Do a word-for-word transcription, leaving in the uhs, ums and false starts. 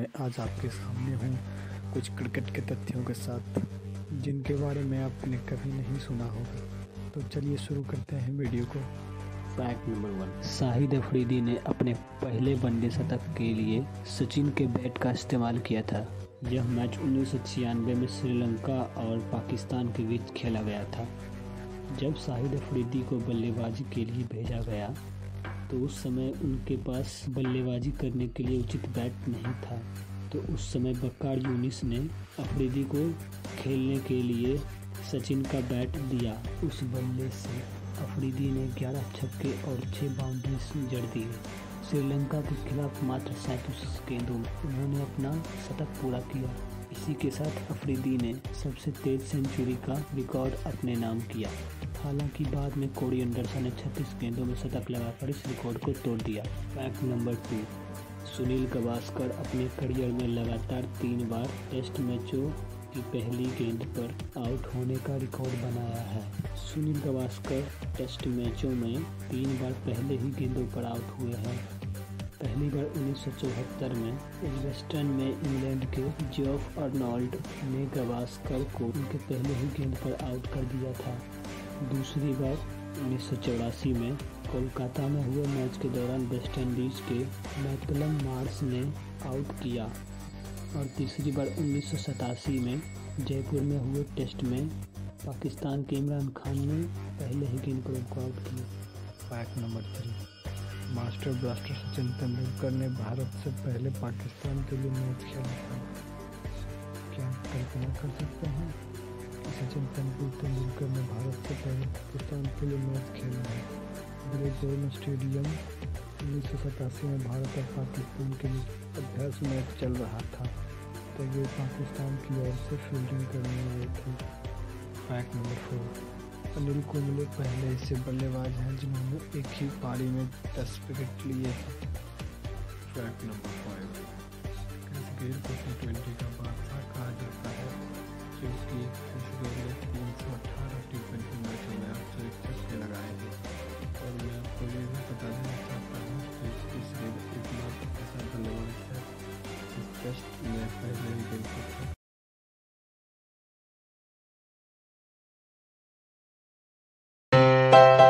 मैं आज आपके सामने हूँ कुछ क्रिकेट के तथ्यों के साथ जिनके बारे में आपने कभी नहीं सुना होगा। तो चलिए शुरू करते हैं वीडियो को। Fact number one, Shahid Afridi ने अपने पहले वनडे शतक के लिए सचिन के बैट का इस्तेमाल किया था। यह मैच उन्नीस सौ छियानवे में श्रीलंका और पाकिस्तान के बीच खेला गया था। जब शाहिद अफरीदी को बल्लेबाजी के लिए भेजा गया तो उस समय उनके पास बल्लेबाजी करने के लिए उचित बैट नहीं था। तो उस समय वकार यूनिस ने अफरीदी को खेलने के लिए सचिन का बैट दिया। उस बल्ले से अफरीदी ने ग्यारह छक्के और छह बाउंड्रीज जड़ दिए। श्रीलंका के खिलाफ मात्र सैंतीस गेंदों में उन्होंने अपना शतक पूरा किया। इसी के साथ अफरीदी ने सबसे तेज सेंचुरी का रिकॉर्ड अपने नाम किया। हालांकि बाद में कोडी एंडरसन ने छत्तीस गेंदों में शतक लगाकर इस रिकॉर्ड को तोड़ दिया। Fact number two, Sunil Gavaskar अपने करियर में लगातार तीन बार टेस्ट मैचों की पहली गेंद पर आउट होने का रिकॉर्ड बनाया है। सुनील गावस्कर टेस्ट मैचों में तीन बार पहले ही गेंदों पर आउट हुए हैं। पहली बार उन्नीस सौ चौहत्तर में एडजस्टन में इंग्लैंड के जेफ अर्नोल्ड ने गावस्कर को उनके पहले ही गेंद पर आउट कर दिया था। दूसरी बार उन्नीस सौ चौरासी में कोलकाता में हुए मैच के दौरान वेस्ट इंडीज के मैकलम मार्श ने आउट किया। और तीसरी बार उन्नीस सौ सतासी में जयपुर में हुए टेस्ट में पाकिस्तान के इमरान खान ने पहले ही गेंद पर उनको आउट किया। Fact number three, master blaster Sachin Tendulkar ने भारत से पहले पाकिस्तान के लिए मैच खेला था। क्या कल्पना कर सकते हैं कि सचिन तेंदुलकर ने भारत से पहले पाकिस्तान के लिए मैच खेला है। ब्रिजबेन स्टेडियम उन्नीस सौ सतासी में भारत और पाकिस्तान के बीच अभ्यास मैच चल रहा था, तो वे पाकिस्तान की ओर से फील्डिंग करने आए थे। Fact number four, Anil Kumble पहले ऐसे बल्लेबाज हैं जिन्होंने एक ही पारी में दस विकेट लिए हैं। Fact number five, Chris Gayle को टी ट्वेंटी का बादशाह कहा जाता है क्योंकि क्रिस गेल ने तीन सौ अठारह टी ट्वेंटी मैचों में अब छक्के लगाए हैं। और मैं आपको ये भी बता देना चाहता हूँ कि क्रिस गेल एकमात्र ऐसा बल्लेबाज है जो टेस्ट में पहले ही गेंद पर था।